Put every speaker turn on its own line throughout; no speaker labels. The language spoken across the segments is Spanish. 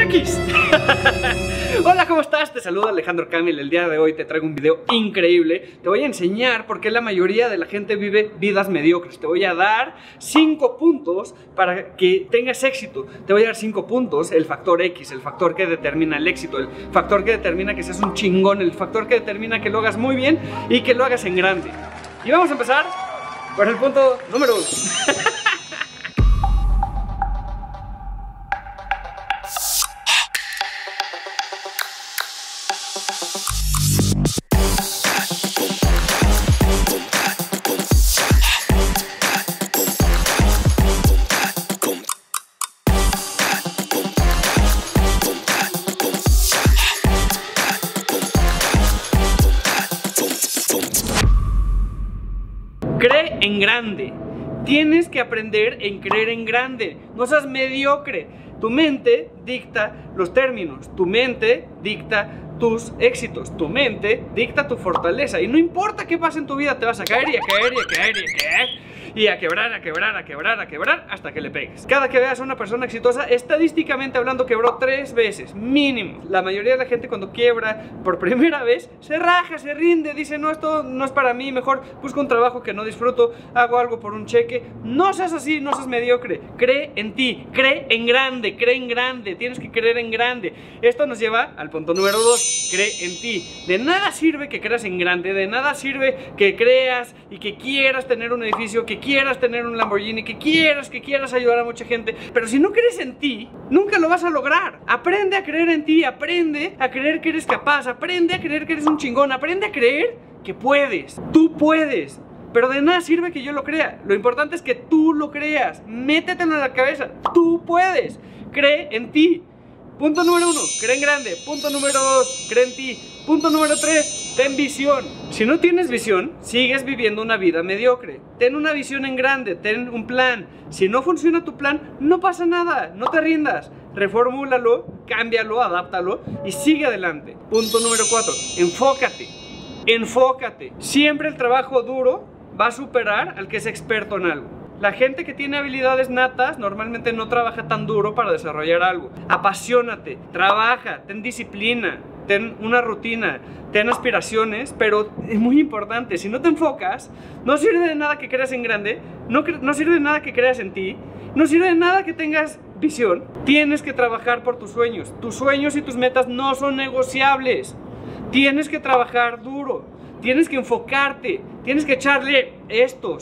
X. Hola, ¿cómo estás? Te saluda Alejandro Camil. El día de hoy te traigo un video increíble. Te voy a enseñar por qué la mayoría de la gente vive vidas mediocres. Te voy a dar 5 puntos para que tengas éxito. Te voy a dar 5 puntos, el factor X, el factor que determina el éxito, el factor que determina que seas un chingón, el factor que determina que lo hagas muy bien y que lo hagas en grande. Y vamos a empezar por el punto número 1. Cree en grande. Tienes que aprender en creer en grande. No seas mediocre. Tu mente dicta los términos. Tu mente dicta tus éxitos. Tu mente dicta tu fortaleza. Y no importa qué pase en tu vida, te vas a caer y a caer y a caer y a caer. Y a quebrar, a quebrar, a quebrar, a quebrar, hasta que le pegues. Cada que veas a una persona exitosa, estadísticamente hablando, quebró 3 veces, mínimo. La mayoría de la gente cuando quiebra por primera vez, se raja, se rinde, dice, no, esto no es para mí, mejor busco un trabajo que no disfruto, hago algo por un cheque. No seas así, no seas mediocre. Cree en ti, cree en grande, tienes que creer en grande. Esto nos lleva al punto número 2, cree en ti. De nada sirve que creas en grande, de nada sirve que creas y que quieras tener un edificio, que quieras tener un Lamborghini, que quieras ayudar a mucha gente, pero si no crees en ti, nunca lo vas a lograr. Aprende a creer en ti, aprende a creer que eres capaz, aprende a creer que eres un chingón, aprende a creer que puedes. Tú puedes, pero de nada sirve que yo lo crea. Lo importante es que tú lo creas. Métetelo en la cabeza, tú puedes. Cree en ti. Punto número 1, cree en grande. Punto número 2, cree en ti. Punto número 3, ten visión. Si no tienes visión, sigues viviendo una vida mediocre. Ten una visión en grande, ten un plan. Si no funciona tu plan, no pasa nada, no te rindas. Reformúlalo, cámbialo, adáptalo y sigue adelante. Punto número 4, enfócate. Enfócate. Siempre el trabajo duro va a superar al que es experto en algo. La gente que tiene habilidades natas normalmente no trabaja tan duro para desarrollar algo. Apasionate, trabaja, ten disciplina, ten una rutina, ten aspiraciones, pero es muy importante, si no te enfocas, no sirve de nada que creas en grande, no sirve de nada que creas en ti, no sirve de nada que tengas visión. Tienes que trabajar por tus sueños y tus metas no son negociables. Tienes que trabajar duro, tienes que enfocarte, tienes que echarle estos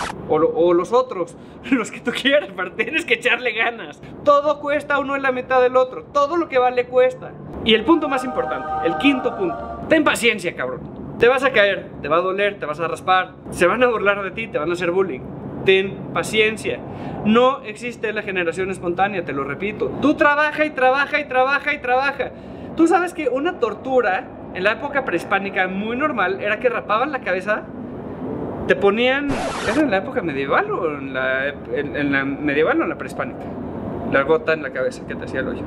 o los otros, los que tú quieras, pero tienes que echarle ganas. Todo cuesta, uno es la mitad del otro, todo lo que vale cuesta. Y el punto más importante, el 5.º punto, ten paciencia, cabrón. Te vas a caer, te va a doler, te vas a raspar, se van a burlar de ti, te van a hacer bullying. Ten paciencia. No existe la generación espontánea, te lo repito. Tú trabaja y trabaja y trabaja y trabaja. Tú sabes que una tortura en la época prehispánica muy normal era que rapaban la cabeza, te ponían, ¿era en la época medieval o en la medieval o en la prehispánica? La gota en la cabeza que te hacía el hoyo.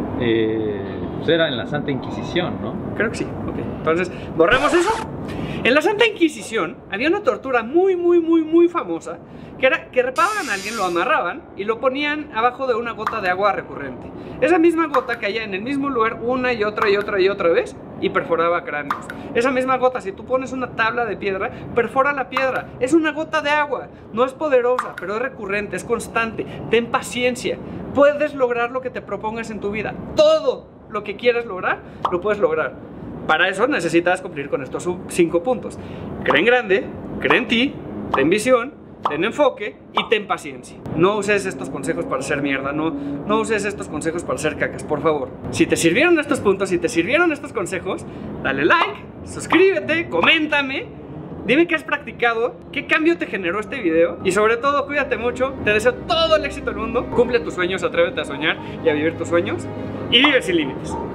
Pues era en la Santa Inquisición, ¿no?
Creo que sí, ok. Entonces, ¿borramos eso? En la Santa Inquisición había una tortura muy famosa, que era que rapaban a alguien, lo amarraban y lo ponían abajo de una gota de agua recurrente. Esa misma gota caía en el mismo lugar una y otra vez y perforaba cráneos. Esa misma gota, si tú pones una tabla de piedra, perfora la piedra. Es una gota de agua, no es poderosa, pero es recurrente, es constante. Ten paciencia, puedes lograr lo que te propongas en tu vida. Todo lo que quieras lograr, lo puedes lograr. Para eso necesitas cumplir con estos 5 puntos. Cree en grande, cree en ti, ten visión, ten enfoque y ten paciencia. No uses estos consejos para hacer mierda, no uses estos consejos para hacer cacas, por favor. Si te sirvieron estos puntos, si te sirvieron estos consejos, dale like, suscríbete, coméntame, dime qué has practicado, qué cambio te generó este video y sobre todo cuídate mucho, te deseo todo el éxito del mundo, cumple tus sueños, atrévete a soñar y a vivir tus sueños y vive sin límites.